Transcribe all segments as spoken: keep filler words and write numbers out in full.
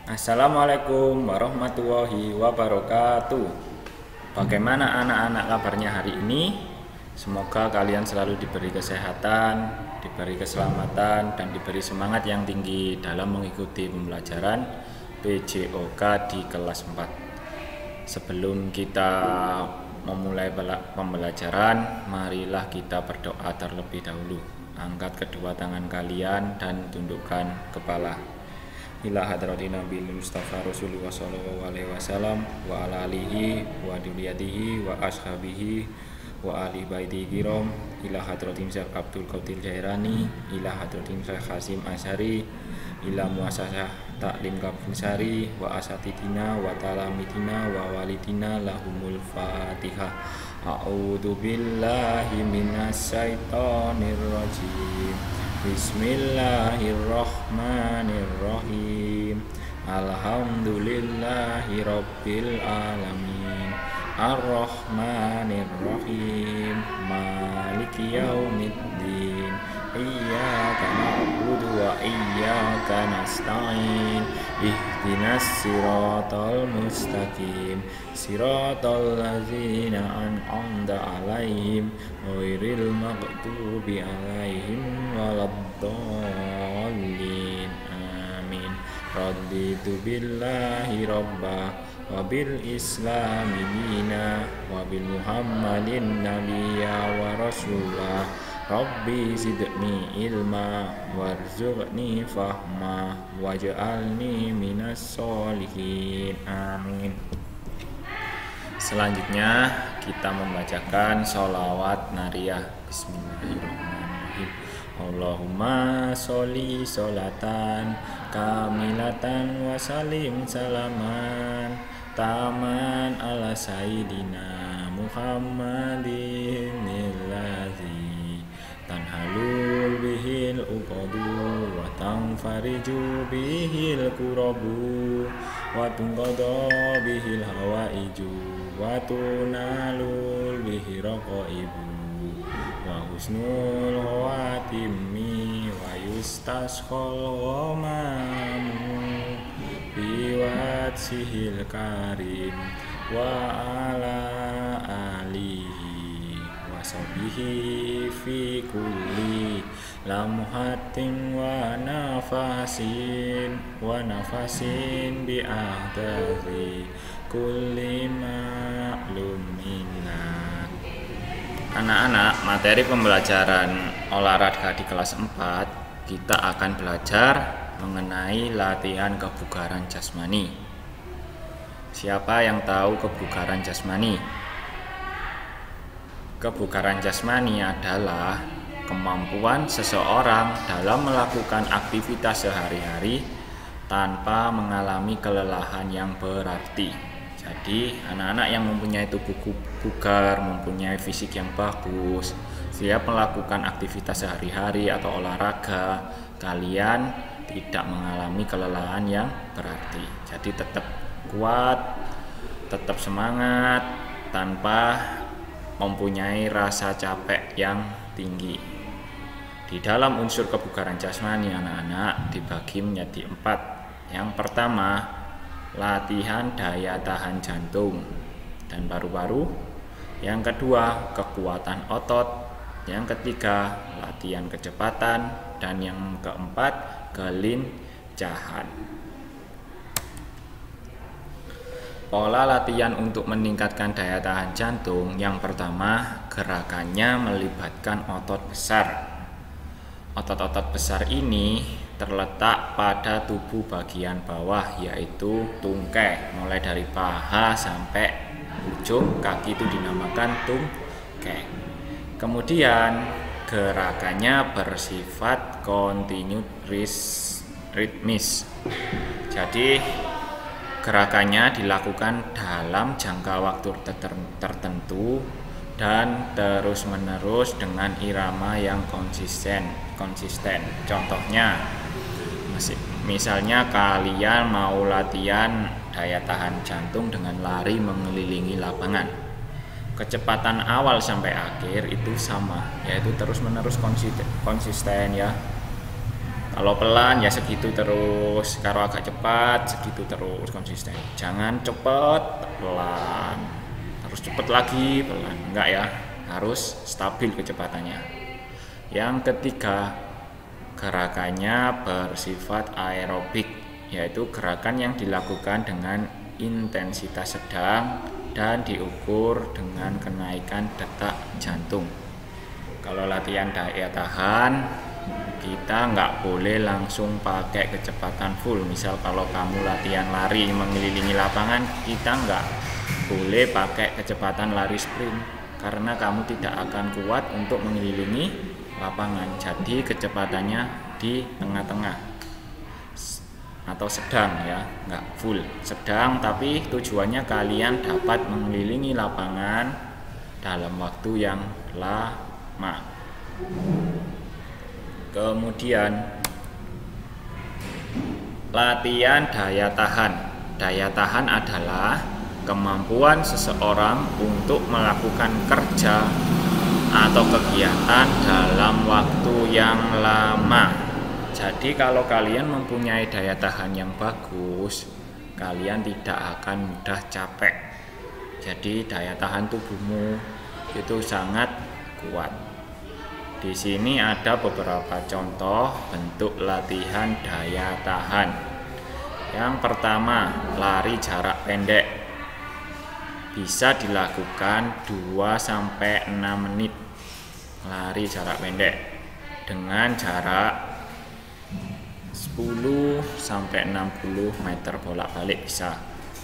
Assalamualaikum warahmatullahi wabarakatuh. Bagaimana anak-anak kabarnya hari ini? Semoga kalian selalu diberi kesehatan, diberi keselamatan, dan diberi semangat yang tinggi dalam mengikuti pembelajaran P J O K di kelas empat. Sebelum kita memulai pembelajaran, marilah kita berdoa terlebih dahulu. Angkat kedua tangan kalian dan tundukkan kepala. Ila hadrati Nabi Mustafa Rasulullah sallallahu alaihi wasallam wa ala alihi wa dzurriyyatihi wa ashabihi wa ali baiti kiram. Ila hadrati Syekh Abdul Qadir Jailani, ila hadrati Syekh Hasyim Asy'ari, ila muassasah Taklim Kabunsari wa asatidina wa talamidina wa walidina lahumul Fatihah. A'udzu billahi minasyaitonir rajim. Bismillahirrahmanirrahim. Alhamdulillahi rabbil alamin. Ar-Rahmanirrahim. Maliki yaumiddin. Iyyaka na'budu wa iyyaka nasta'in. Ihdinas siratal mustaqim. Siratal ladzina an'amta 'alaihim ghairil maghdubi 'alaihim waladdallin. Amin. Raditu billahi rabba wa bil islami dina wa bil muhammadin nabiyya wa rasulah. Rabbi zidni ilma warzuqni fahma waj'alni minas sholihin. Amin. Selanjutnya kita membacakan sholawat nariyah. Bismillahirrahmanirrahim. Allahumma sholli sholatan kamilatan wa salim salaman taman ala sayyidina Muhammadin alladzi tanhalul bihil uqadu wa tanfariju bihil kurabu wa tunqadha bihil hawaiju wa tunalul bihi raqaibu wa husnul khawatimi wa yustasqal ghamamu biwatsihil karim wa ala alihi wa sahbihi fi kulli lamhatin wa nafasin wa nafasin bi ahdari kulli ma'luminna. Anak-anak, materi pembelajaran olahraga di kelas empat kita akan belajar mengenai latihan kebugaran jasmani. Siapa yang tahu kebugaran jasmani? Kebugaran jasmani adalah kemampuan seseorang dalam melakukan aktivitas sehari-hari tanpa mengalami kelelahan yang berarti. Jadi, anak-anak yang mempunyai tubuh bugar, mempunyai fisik yang bagus, siap melakukan aktivitas sehari-hari atau olahraga, kalian tidak mengalami kelelahan yang berarti. Jadi tetap kuat, tetap semangat, tanpa mempunyai rasa capek yang tinggi. Di dalam unsur kebugaran jasmani, anak-anak dibagi menjadi empat. Yang pertama, latihan daya tahan jantung dan paru-paru. Yang kedua, kekuatan otot. Yang ketiga, latihan kecepatan. Dan yang keempat, kelincahan. Pola latihan untuk meningkatkan daya tahan jantung. Yang pertama, gerakannya melibatkan otot besar. Otot-otot besar ini terletak pada tubuh bagian bawah, yaitu tungkai. Mulai dari paha sampai ujung kaki itu dinamakan tungkai. Kemudian gerakannya bersifat kontinus ritmis. Jadi gerakannya dilakukan dalam jangka waktu tertentu dan terus-menerus dengan irama yang konsisten. Konsisten. Contohnya, misalnya kalian mau latihan daya tahan jantung dengan lari mengelilingi lapangan. Kecepatan awal sampai akhir itu sama, yaitu terus-menerus konsisten, konsisten ya. Kalau pelan ya segitu terus, kalau agak cepat segitu terus, konsisten. Jangan cepet pelan, harus cepet lagi pelan, enggak ya, harus stabil kecepatannya. Yang ketiga, gerakannya bersifat aerobik, yaitu gerakan yang dilakukan dengan intensitas sedang dan diukur dengan kenaikan detak jantung. Kalau latihan daya tahan, kita nggak boleh langsung pakai kecepatan full. Misal kalau kamu latihan lari mengelilingi lapangan, kita nggak boleh pakai kecepatan lari sprint, karena kamu tidak akan kuat untuk mengelilingi lapangan. Jadi kecepatannya di tengah-tengah atau sedang ya, nggak full, sedang, tapi tujuannya kalian dapat mengelilingi lapangan dalam waktu yang lama. Kemudian latihan daya tahan. Daya tahan adalah kemampuan seseorang untuk melakukan kerja atau kegiatan dalam waktu yang lama. Jadi kalau kalian mempunyai daya tahan yang bagus, kalian tidak akan mudah capek. Jadi daya tahan tubuhmu itu sangat kuat. Di sini ada beberapa contoh bentuk latihan daya tahan. Yang pertama, lari jarak pendek. Bisa dilakukan dua sampai enam menit. Lari jarak pendek dengan jarak sepuluh sampai enam puluh meter bolak-balik bisa.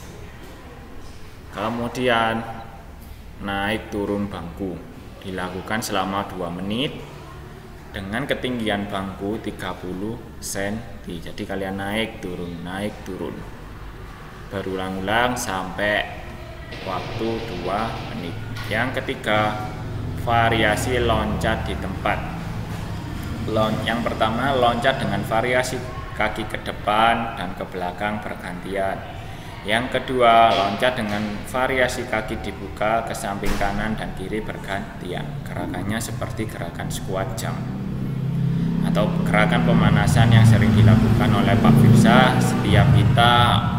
Kemudian naik turun bangku. Dilakukan selama dua menit dengan ketinggian bangku tiga puluh sentimeter. Jadi kalian naik turun naik turun, berulang-ulang sampai waktu dua menit. Yang ketiga, variasi loncat di tempat. Yang pertama, loncat dengan variasi kaki ke depan dan ke belakang bergantian. Yang kedua, loncat dengan variasi kaki dibuka ke samping kanan dan kiri bergantian. Gerakannya seperti gerakan squat jump atau gerakan pemanasan yang sering dilakukan oleh Pak Firsa setiap kita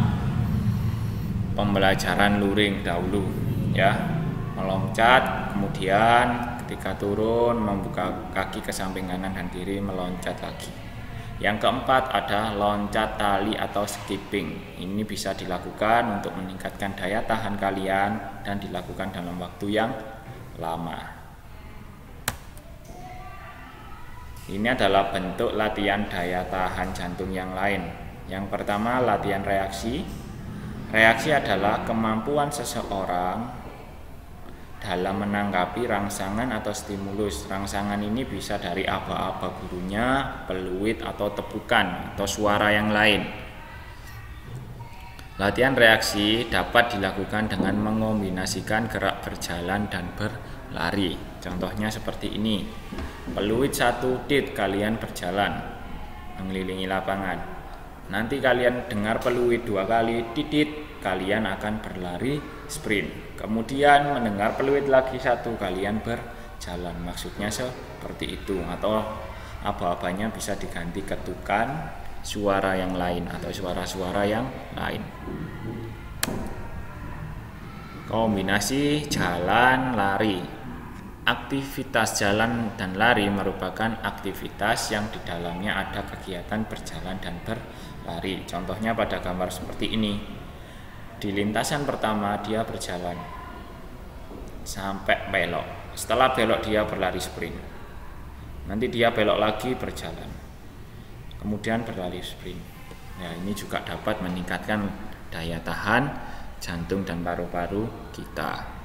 pembelajaran luring dahulu ya. Meloncat, kemudian ketika turun membuka kaki ke samping kanan dan kiri, meloncat lagi. Yang keempat ada loncat tali atau skipping. Ini bisa dilakukan untuk meningkatkan daya tahan kalian dan dilakukan dalam waktu yang lama. Ini adalah bentuk latihan daya tahan jantung yang lain. Yang pertama, latihan reaksi. Reaksi adalah kemampuan seseorang dalam menanggapi rangsangan atau stimulus. Rangsangan ini bisa dari aba-aba gurunya, peluit atau tepukan atau suara yang lain. Latihan reaksi dapat dilakukan dengan mengombinasikan gerak berjalan dan berlari. Contohnya seperti ini. Peluit satu tit, kalian berjalan mengelilingi lapangan. Nanti kalian dengar peluit dua kali titit, kalian akan berlari sprint. Kemudian mendengar peluit lagi satu, kalian berjalan. Maksudnya seperti itu. Atau aba-abanya bisa diganti ketukan suara yang lain atau suara-suara yang lain. Kombinasi jalan lari. Aktivitas jalan dan lari merupakan aktivitas yang di dalamnya ada kegiatan berjalan dan berlari. Contohnya pada gambar seperti ini. Di lintasan pertama dia berjalan sampai belok. Setelah belok dia berlari sprint. Nanti dia belok lagi berjalan. Kemudian berlari sprint. Ya, ini juga dapat meningkatkan daya tahan jantung dan paru-paru kita.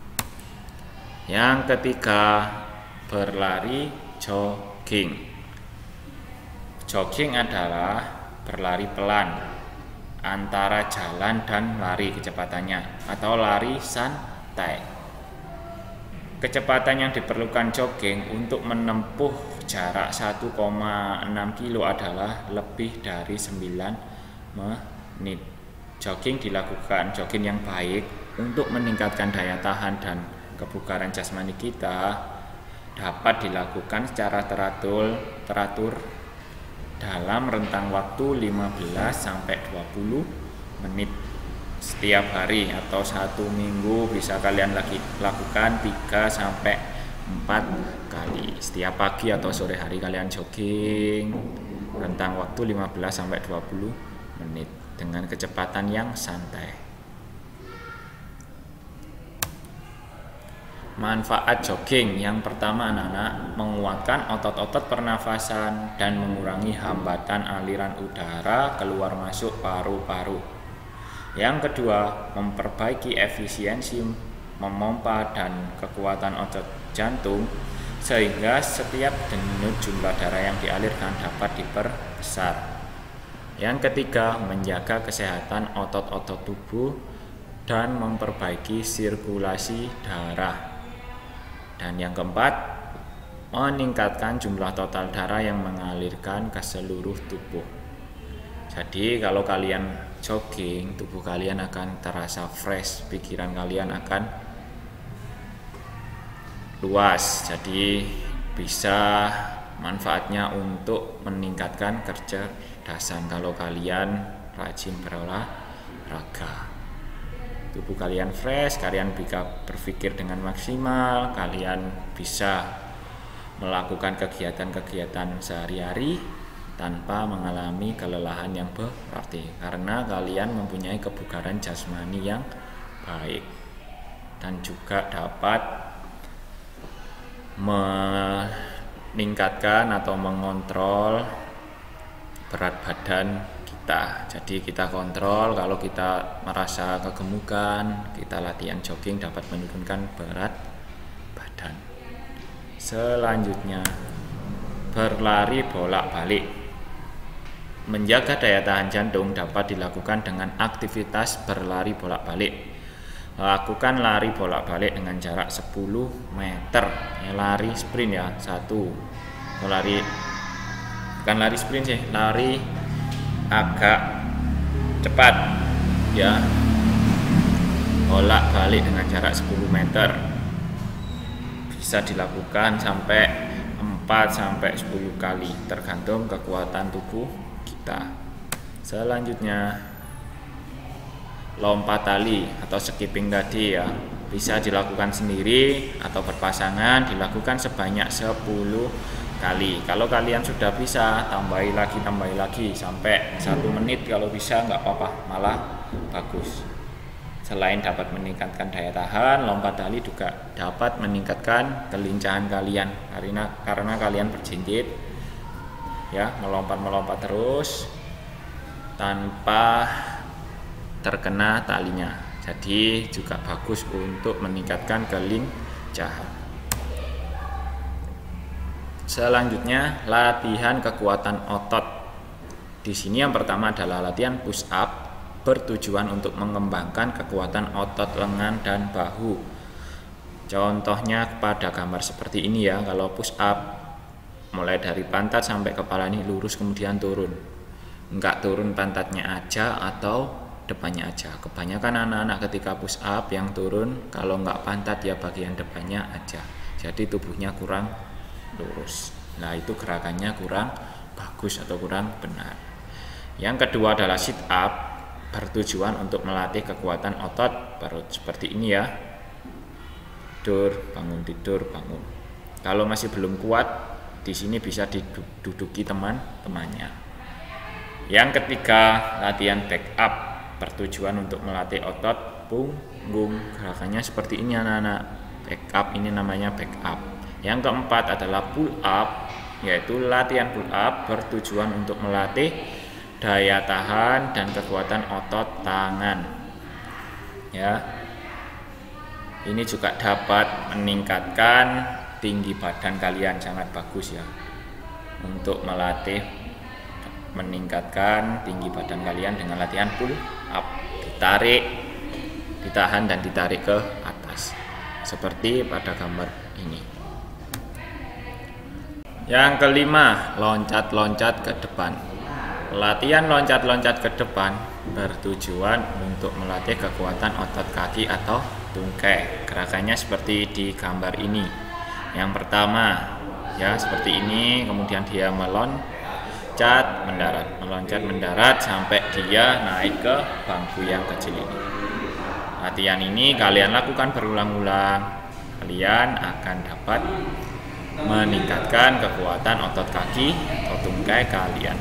Yang ketiga, berlari jogging. Jogging adalah berlari pelan antara jalan dan lari kecepatannya atau lari santai. Kecepatan yang diperlukan jogging untuk menempuh jarak satu koma enam kilo adalah lebih dari sembilan menit. Jogging dilakukan, jogging yang baik untuk meningkatkan daya tahan dan kebugaran jasmani kita dapat dilakukan secara teratur, teratur dalam rentang waktu lima belas sampai dua puluh menit setiap hari, atau satu minggu bisa kalian lagi lakukan tiga sampai empat kali. Setiap pagi atau sore hari kalian jogging rentang waktu lima belas sampai dua puluh menit dengan kecepatan yang santai. Manfaat jogging yang pertama, anak-anak, menguatkan otot-otot pernafasan dan mengurangi hambatan aliran udara keluar masuk paru-paru. Yang kedua, memperbaiki efisiensi memompa dan kekuatan otot jantung sehingga setiap denyut jumlah darah yang dialirkan dapat diperbesar. Yang ketiga, menjaga kesehatan otot-otot tubuh dan memperbaiki sirkulasi darah. Dan yang keempat, meningkatkan jumlah total darah yang mengalirkan ke seluruh tubuh. Jadi kalau kalian jogging, tubuh kalian akan terasa fresh, pikiran kalian akan luas. Jadi bisa manfaatnya untuk meningkatkan kecerdasan kalau kalian rajin berolahraga. Tubuh kalian fresh, kalian bisa berpikir dengan maksimal, kalian bisa melakukan kegiatan-kegiatan sehari-hari tanpa mengalami kelelahan yang berarti, karena kalian mempunyai kebugaran jasmani yang baik dan juga dapat meningkatkan atau mengontrol berat badan kita. Jadi kita kontrol, kalau kita merasa kegemukan, kita latihan jogging dapat menurunkan berat badan. Selanjutnya, berlari bolak-balik. Menjaga daya tahan jantung dapat dilakukan dengan aktivitas berlari bolak-balik. Lakukan lari bolak-balik dengan jarak sepuluh meter. Ya, lari sprint ya, satu. Lari bukan lari sprint sih, lari agak cepat ya, bolak-balik dengan jarak sepuluh meter. Bisa dilakukan sampai empat sampai sepuluh kali tergantung kekuatan tubuh kita. Selanjutnya, lompat tali atau skipping tadi ya, bisa dilakukan sendiri atau berpasangan, dilakukan sebanyak sepuluh kali. Kalau kalian sudah bisa, tambahi lagi, tambahi lagi sampai satu menit kalau bisa, nggak apa-apa, malah bagus. Selain dapat meningkatkan daya tahan, lompat tali juga dapat meningkatkan kelincahan kalian karena karena kalian berjinjit ya, melompat-melompat terus tanpa terkena talinya. Jadi juga bagus untuk meningkatkan kelincahan. Selanjutnya, latihan kekuatan otot. Di sini yang pertama adalah latihan push up, bertujuan untuk mengembangkan kekuatan otot lengan dan bahu. Contohnya pada gambar seperti ini ya, kalau push up mulai dari pantat sampai kepala ini lurus kemudian turun. Enggak turun pantatnya aja atau depannya aja. Kebanyakan anak-anak ketika push up yang turun kalau enggak pantat ya bagian depannya aja. Jadi tubuhnya kurang lurus. Nah, itu gerakannya kurang bagus atau kurang benar. Yang kedua adalah sit up, bertujuan untuk melatih kekuatan otot perut seperti ini ya. Tidur, bangun, tidur, bangun. Kalau masih belum kuat, di sini bisa diduduki teman-temannya. Yang ketiga, latihan back up, bertujuan untuk melatih otot punggung. Gerakannya seperti ini anak-anak. Back up ini namanya back up. Yang keempat adalah pull up, yaitu latihan pull up bertujuan untuk melatih daya tahan dan kekuatan otot tangan. Ya. Ini juga dapat meningkatkan tinggi badan kalian, sangat bagus ya. Untuk melatih meningkatkan tinggi badan kalian dengan latihan pull up. Ditarik, ditahan dan ditarik ke atas. Seperti pada gambar ini. Yang kelima, loncat-loncat ke depan. Latihan loncat-loncat ke depan bertujuan untuk melatih kekuatan otot kaki atau tungkai. Gerakannya seperti di gambar ini. Yang pertama, ya seperti ini, kemudian dia melon, meloncat mendarat, meloncat mendarat sampai dia naik ke bangku yang kecil ini. Latihan ini kalian lakukan berulang-ulang, kalian akan dapat meningkatkan kekuatan otot kaki atau tungkai kalian.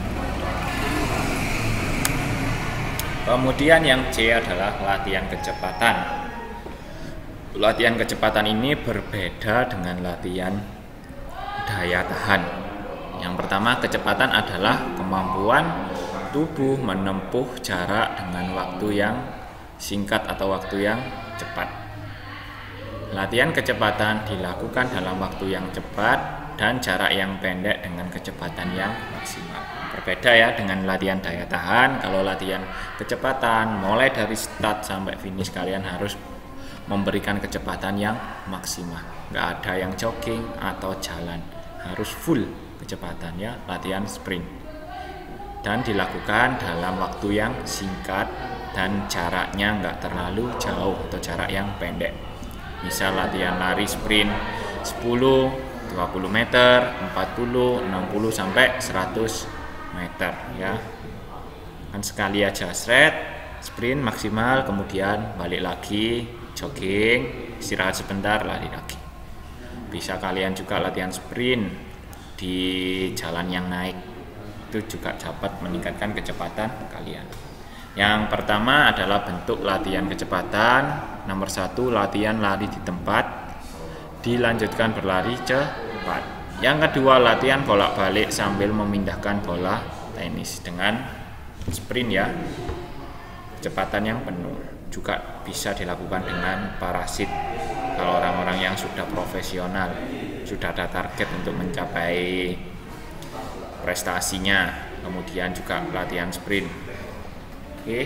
Kemudian yang C adalah latihan kecepatan. Latihan kecepatan ini berbeda dengan latihan daya tahan. Yang pertama, kecepatan adalah kemampuan tubuh menempuh jarak dengan waktu yang singkat atau waktu yang cepat. Latihan kecepatan dilakukan dalam waktu yang cepat dan jarak yang pendek dengan kecepatan yang maksimal. Berbeda ya dengan latihan daya tahan. Kalau latihan kecepatan, mulai dari start sampai finish kalian harus memberikan kecepatan yang maksimal. Nggak ada yang jogging atau jalan, harus full kecepatan ya, latihan sprint. Dan dilakukan dalam waktu yang singkat dan jaraknya nggak terlalu jauh atau jarak yang pendek. Misal latihan lari sprint sepuluh, dua puluh meter, empat puluh, enam puluh sampai seratus meter ya. Kan sekali aja shred, sprint maksimal, kemudian balik lagi jogging, istirahat sebentar, lari lagi. Bisa kalian juga latihan sprint di jalan yang naik, itu juga dapat meningkatkan kecepatan kalian. Yang pertama adalah bentuk latihan kecepatan. Nomor satu, latihan lari di tempat, dilanjutkan berlari cepat. Yang kedua, latihan bolak-balik sambil memindahkan bola tenis dengan sprint ya, kecepatan yang penuh. Juga bisa dilakukan dengan parasit. Kalau orang-orang yang sudah profesional, sudah ada target untuk mencapai prestasinya, kemudian juga latihan sprint. Oke.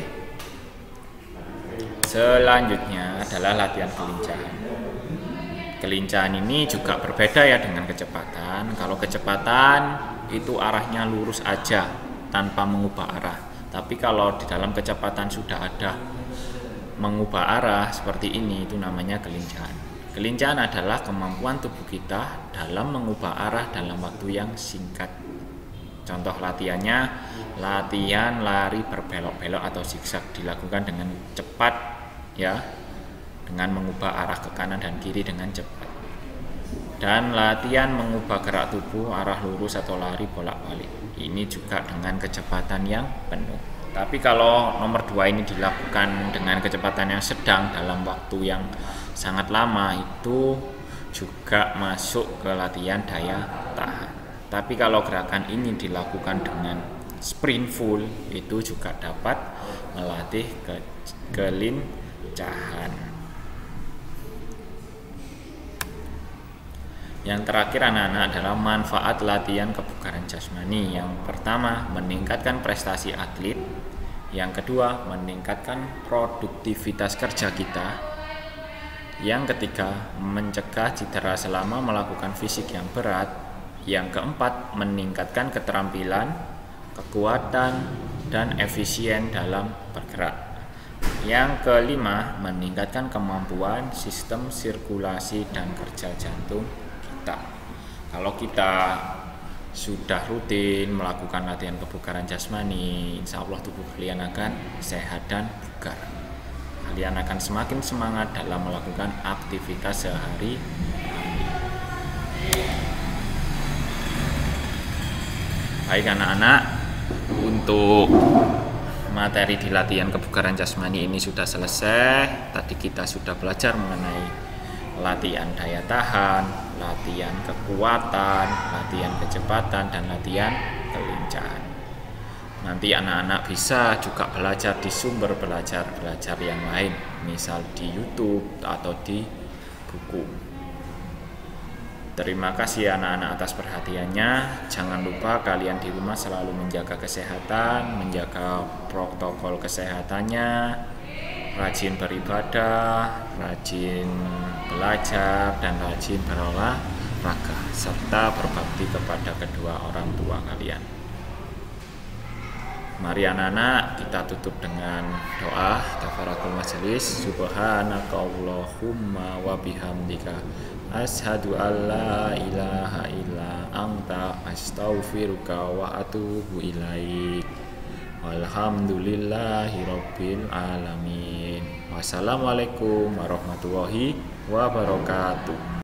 Selanjutnya adalah latihan kelincahan. Kelincahan ini juga berbeda ya dengan kecepatan. Kalau kecepatan itu arahnya lurus aja tanpa mengubah arah. Tapi kalau di dalam kecepatan sudah ada mengubah arah seperti ini, itu namanya kelincahan. Kelincahan adalah kemampuan tubuh kita dalam mengubah arah dalam waktu yang singkat. Contoh latihannya, latihan lari berbelok-belok atau zigzag dilakukan dengan cepat ya, dengan mengubah arah ke kanan dan kiri dengan cepat. Dan latihan mengubah gerak tubuh arah lurus atau lari bolak-balik, ini juga dengan kecepatan yang penuh. Tapi kalau nomor dua ini dilakukan dengan kecepatan yang sedang dalam waktu yang sangat lama, itu juga masuk ke latihan daya tahan. Tapi kalau gerakan ini dilakukan dengan sprint full, itu juga dapat melatih ke kelincahan. Yang terakhir anak-anak adalah manfaat latihan kebugaran jasmani. Yang pertama, meningkatkan prestasi atlet. Yang kedua, meningkatkan produktivitas kerja kita. Yang ketiga, mencegah cedera selama melakukan fisik yang berat. Yang keempat, meningkatkan keterampilan, kekuatan, dan efisien dalam bergerak. Yang kelima, meningkatkan kemampuan sistem sirkulasi dan kerja jantung kita. Kalau kita sudah rutin melakukan latihan kebugaran jasmani, insya Allah tubuh kalian akan sehat dan bugar. Kalian akan semakin semangat dalam melakukan aktivitas sehari-hari. Baik anak-anak, untuk materi di latihan kebugaran jasmani ini sudah selesai. Tadi kita sudah belajar mengenai latihan daya tahan, latihan kekuatan, latihan kecepatan, dan latihan kelincahan. Nanti anak-anak bisa juga belajar di sumber belajar-belajar yang lain, misal di YouTube atau di buku. Terima kasih anak-anak atas perhatiannya. Jangan lupa kalian di rumah selalu menjaga kesehatan, menjaga protokol kesehatannya, rajin beribadah, rajin belajar, dan rajin berolahraga, serta berbakti kepada kedua orang tua kalian. Mari anak-anak kita tutup dengan doa kafaratul majelis. Subhanakallahumma wa bihamdika Asyhadu alla ilaha illa anta astaghfiruka wa atubu ilaik. Walhamdulillahi rabbil alamin. Wassalamualaikum warahmatullahi wabarakatuh.